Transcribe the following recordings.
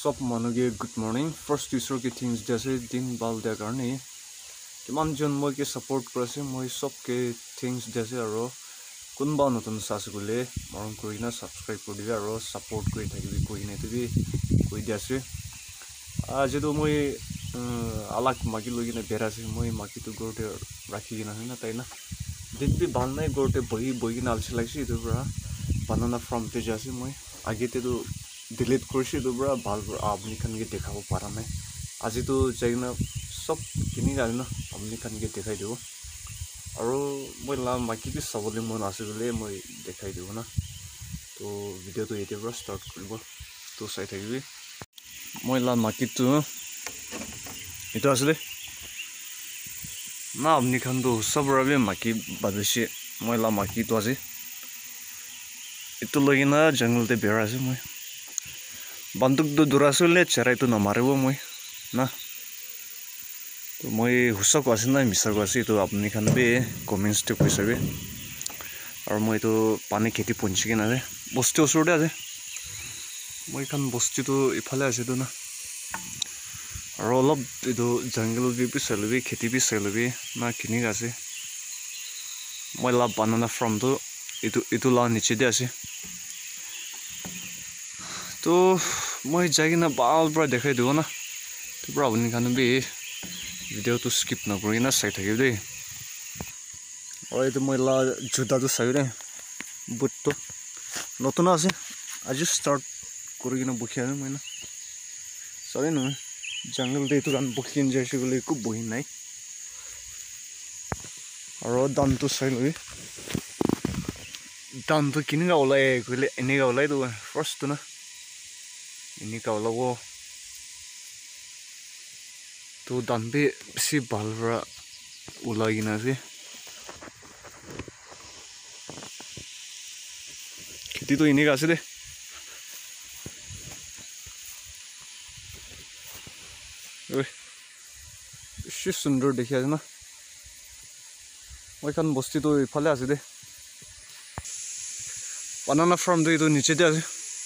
सब मानुगे good morning first ईश्वर के थिंग्स जैसे दिन बाल दिया करने किमान जन मैं के सपोर्ट करे मैं सब के थिंग्स जैसे और कुनबा नतुन सासुगुले मरम करिना सब्सक्राइब कर दिबे और सपोर्ट करि থাকিবি कोई नहीं तबि कोई दियासे आज तो मैं अलग माकी लगिना बेरासे मैं माकी तो गोटे राखी ना है ना ताई ना दिन भी बांधना गोटे बही बही नालसे लागसे इधर पूरा बनाना फ्रॉम पे जैसे मैं आगे ते तो डिलीट करसी तो पूरा बाल आपनी खान के देखा पारा मैं आज तो चाहिए सब किनी गाल ना अपनी खान के दिखाई दो और मैं ला माकी भी सबले मन आसे बोले मैं दिखाई दो ना तो वीडियो तो ये पूरा स्टार्ट कर तो चाई थी मैं ला माकी तो ये आसले ना अपनी खान तो सब रबे माकी बादे मैं ला माकी तो आज इतो लगी ना जंगल ते बेरा से मैं बंदूक तो दुरासुले चराई तो नमारे वो मैं ना तो मैं हुस्सा को आसे ना मिसर को आसे तो अपनी खान भी कमेंट्स तो कोई सके और मैं तो पानी खेती पंची के ना रे बस्ती ओसर दे मैं खान बस्ती तो इफाले आसे तो ना और अलग इधो जंगल भी चलबी खेती भी चलबी ना किनी आसे मैं ला बनाना फ्रॉम तो इतो ला नीचे दे आसे तो मैं जाके ना बाल पूरा दिखाई दो ना तो पूरा अपनी खान भी वीडियो तो स्किप ना करी ना साइड थी दे और ये तो मैं ला जूता तो सही दे बुट तो नतुन आसे आज स्टार्ट करी ना बखिया मैं ना सही ना जंगल दे तो गान बखिन जैसे बोले को बही नहीं और दाम तो सही लगे दाम तो किन का ओला है कोई इन्हीं का ओला है तो फर्स्ट तो ना इन्हीं का ओला वो तो दाम भी सी बाल रहा ओला ही ना से खेती तो इन्हीं का से दे इसी सुंदर देखिए ना मैं खान बस्ती तो इफाले आसे दे बनाना फ्रॉम दे तो नीचे दे आसे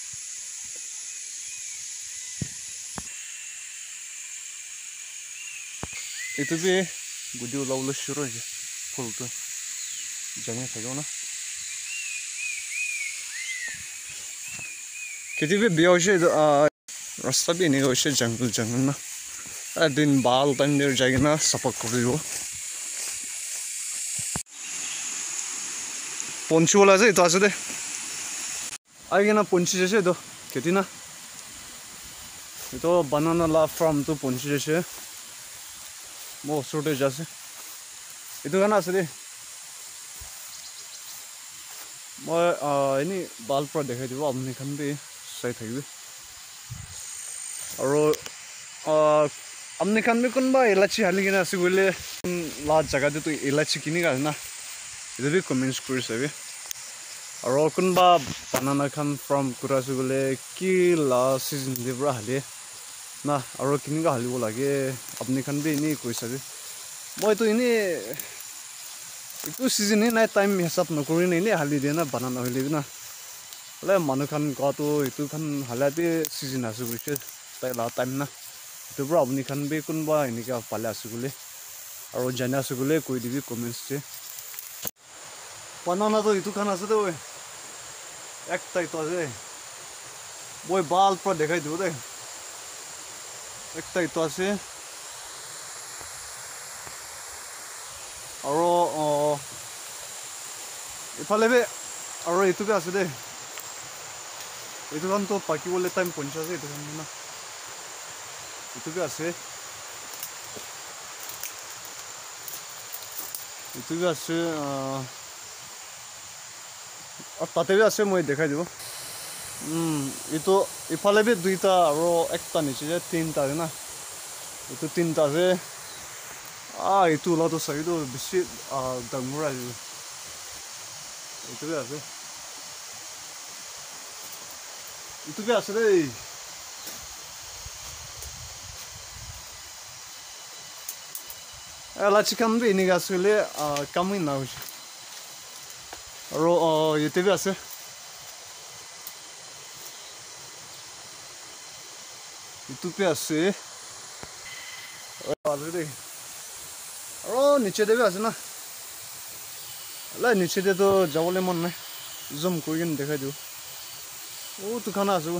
itu भी गुडी उलाउला शुरू है फुल तो जगह था ना खेती भी बिया से रास्ता भी नहीं होशे जंगल जंगल ना दिन बाल टाइम देर जाएगा ना सफा कर दियो पंची वाला से तो आसे दे आगे ना पंची जैसे तो खेती ना ये तो बनाना ला फ्रॉम तो पंची जैसे वो छोटे जैसे itu kan asli मैं इन्हीं बाल पर देखा थी वो अपने खान भी सही थी और अपने खान में कौन बा इलाची हाली के ना ऐसे बोले लाट जगह दे तो इलाची किन्हीं का ना इधर भी कमेंट्स कर सके और कौन बा बनाना खान फ्रॉम कुरा से बोले कि ला सीजन दे बरा हाली ना और किन्हीं का हाली वो लगे अपने खान भी इन्हीं कोई सके मैं तो इन्हीं इको सीजन है ना टाइम हिसाब नकरी नहीं हाली देना बनाना हले ना ले मानु खान का तो इतो खान हाले भी सीजन आसु गुले ताई ला टाइम ना तो ब्रा अपनी खान भी कौन बा इन्हीं का पाले आसु गुले और जाने आसु गुले कोई भी कमेंट्स से बनाना तो इतो खान आसु तो एक ताई तो आसे वो बाल पर दिखाई दो दे एक ताई तो आसे और इफाले भी और इतो भी आसे दे इतो खान तो पाकी बोले टाइम पंचा से इतो खान ना इतो भी आसे इतो भी आसे और ताते भी आसे मैं देखा दो इतो इफाले भी दुईटा और एक ता नीचे तीनटा है ना इतो तीनटा से itu lah tuh saya itu besi dangmura itu biasa deh lah chicken भी ini gas ले कम ही ना हो और ये तो biasa ইটো পে আছে অলরেডি আৰু নিচে দেবে আছে না লাই নিচে দে তো যাবলৈ মন নাই জুম কৰি কিনে দেখাই দিওঁ ও তো খানা আছে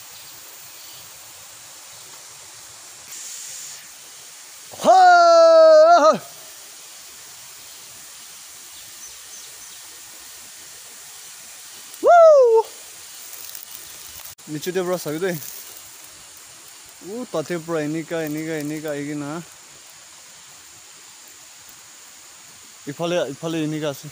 নিচে দে পৰা চাবি দেই ও তাতে পৰা এনেকা আহি না ইফালে এনেকা আছে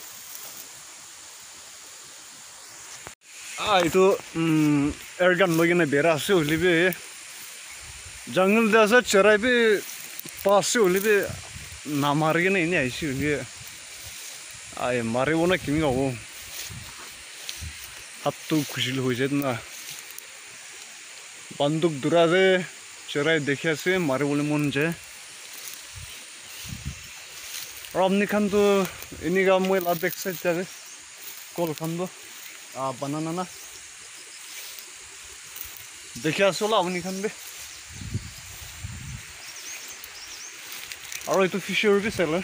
এইটো এয়াৰগান লৈ কিনে বেৰা আছে হলিবি জংগল দে আছে চেৰাইবি পাছে হলিবি নামাৰি কিনে এনে আহিছে হলি মাৰিব না কিমি হ'ব হাতটো খুচিল হৈ যায় না বন্দুক দূৰা যে চেৰাই দেখি আছে মাৰিবলৈ মন যায় আৰু আপনি খানতো এনেকা মই লাভ দেখছে যাবে কল খানতো বানানা না দেখি আছো আপনি খান বে আৰু এইটো ফিছৰ বি চালে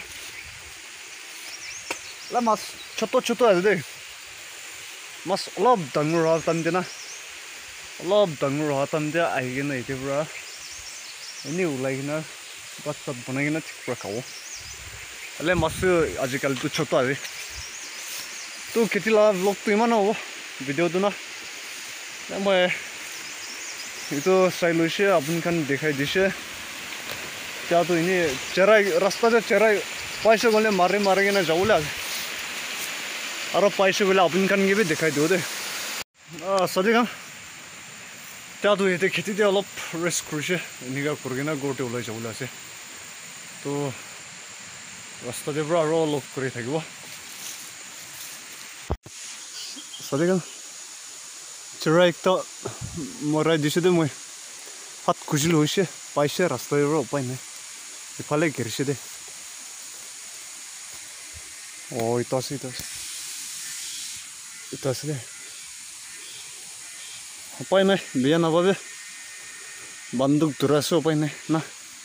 মাছ ছোট আছে দেই মাছ অলপ ডাঙৰ হোৱা টাইমতে না অলপ ডাঙৰ হোৱা টাইমতে আহি কিনে এতিয়া পৰা এনেই ওলাই কিনে ভাত চাত বনাই কিনে ঠিক পৰা খাব মাছ আজিকালিতো ছোট আছে তো কেতিয়াবা ব্লগটো ইমান হ'ব ভিডিঅ'টো না মই এইটো চাই লৈছে আপুনি খান দেখাই দিছে এতিয়াতো এনেই চেৰাই ৰাস্তাতে চেৰাই পাইছে গ'লে মাৰি কিনে যাবলৈ আছে আৰু পাইছে বোলে আপুনি খান কি দেখাই দিওঁ দেই চাদি খান এতিয়াতো সিহঁতে খেতিতে অলপ ৰেষ্ট কৰিছে এনেকুৱা কৰি কিনে ঘৰতে ওলাই যাবলৈ আছে তো ৰাস্তাতে পৰা আৰু অলপ কৰি থাকিব চাদি খান চেৰাই একটা মৰাই দিছে দে মই হাত খুজিল হৈছে পাইছে ৰাস্তাৰ পৰা উপায় নাই ইফালে ঘেৰিছে দে ইটো আছে দে উপায় নাই বেয়া নাপাবে বন্দুক ধৰা আছে উপায় নাই না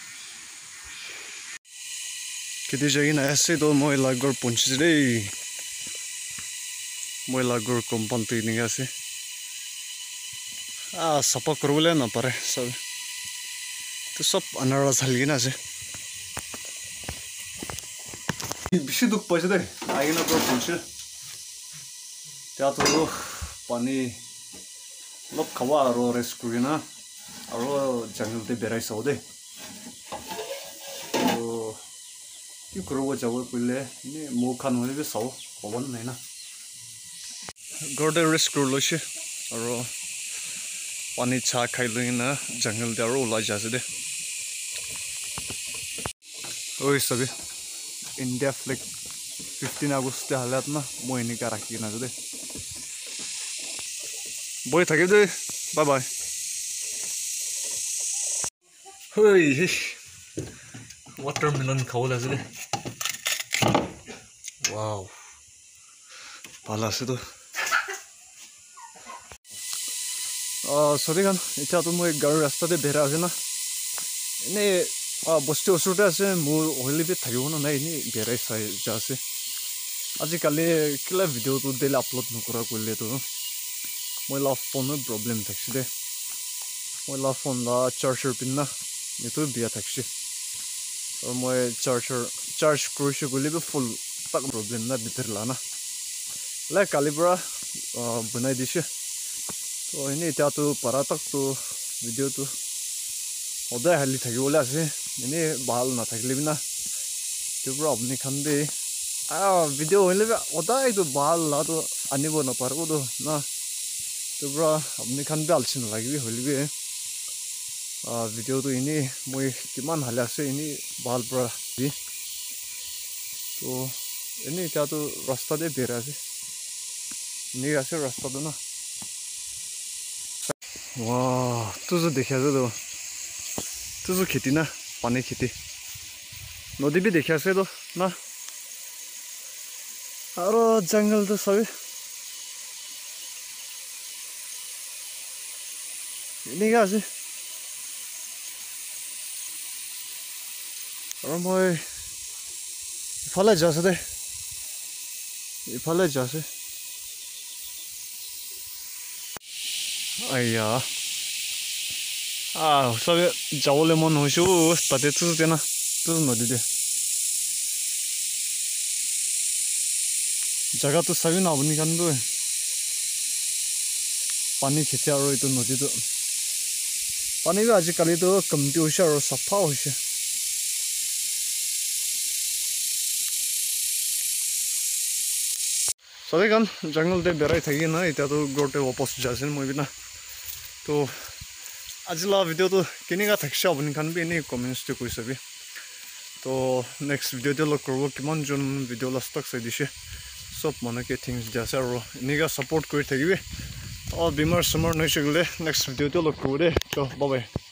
খেতি যাই কিনে আছে তো মই লাগৰ পঞ্চিছে দেই মই লাগৰ কম্পাউণ্ডটো এনেকৈ আছে চাফা কৰিবলৈ নাপাৰে চব তো চব আনাৰা চালি কিনে আছে বেছি দুখ পাইছে দেই আহি কিনে পৰা পঞ্চিল এতিয়াতো পানী অলপ খাব আৰু ৰেষ্ট কৰি কিনে আৰু জংঘলতে বেৰাই চাওঁ দেই কি কৰিব যাব কৰিলে এনেই মোক খান হ'লে চাওঁ ক'ব নাই না ঘৰতে ৰেষ্ট কৰি লৈছে আৰু পানী চাহ খাই লৈ কিনে জংঘলতে আৰু ওলাই যাইছে দে চাবি ইণ্ডিয়া ফ্লেগ 15 আগষ্ট হালাত না মই এনেকৈ ৰাখি কিনে আছো দে বৈ থাকিব দেই বাই বাই ৱাটাৰমেলন খাবলৈ আছে দে ৱাও ভাল আছেতো চৰি খান এতিয়াতো মই গাড়ীৰ ৰাস্তাতে বেৰা আছে না এনেই বস্তি ওচৰতে আছে মোৰ হলিবি থাকিব নাই এনেই বেৰাই চাই যা আছে আজিকালি কিলা ভিডিঅ'টো ডেইলি আপলোড নকৰা কৰিলেতো মই লাভ ফোনৰ প্ৰব্লেম থাকিছে দে মই লাভ ফোন চাৰ্জাৰ পিন না এইটো বিয়া থাকিছে আৰু মই চাৰ্জ কৰিছোঁ বুলিবি ফুল তাক প্ৰব্লেম না বিতৰলা না কালিৰ পৰা বনাই দিছে তো এনেই এতিয়াতো পাৰা তাকতো ভিডিঅ'টো সদায় হালি থাকিবলৈ আছে এনেই ভাল নাথাকিলে না তোৰ পৰা আপুনি খান দেই ভিডিঅ' হ'লে সদায়তো ভাল নাতো আনিব নাপাৰিবতো না তোৰ পৰা আপুনি খান আলচি নালাগিবি হ'লিবি ভিডিঅ'টো এনেই মই কিমান হালি আছে এনেই ভাল পৰা দি তো এনেই এতিয়াতো ৰাস্তাতে বেৰা আছে এনেই আছে ৰাস্তাটো না তুজো দেখি আছে তুজো খেতি না পানী খেতি নদী বি দেখি আছে তো না আৰু জংঘলটো চাবি এনেকৈ আছে আৰু মই ইফালে যাইছে দে ইফালে যাইছে আইয়া সবে যাবলৈ মন হৈছোঁ তাতে না তো নদীতে জাগাটো চাবি না আপুনি কাৰণটো পানী খেতে আৰু এইটো নদীটো পানীটো আজিকালিতো কমটি হৈছে আৰু চাফা হৈছে সবে কাৰণ জংগলতে বেৰাই থাকি না এতিয়াতো ঘৰতে वापस যাইছিল মই বিনা তো আজি লা ভিডিঅ'টো কেনেকুৱা থাকিছে আপুনি খান বি এনেই কমেণ্টছটো কৈ চাবি তো নেক্সট ভিডিঅ'টো লগ কৰিব কিমানজন ভিডিঅ' লাষ্টক চাই দিছে সব মানুহকে থিংছ দি আছে আৰু এনেকুৱা ছাপোৰ্ট কৰি থাকিবি বেমাৰ চেমাৰ নহৈছে গ'লে নেক্সট ভিডিঅ'টো লগ কৰিব দে তো বাই বাই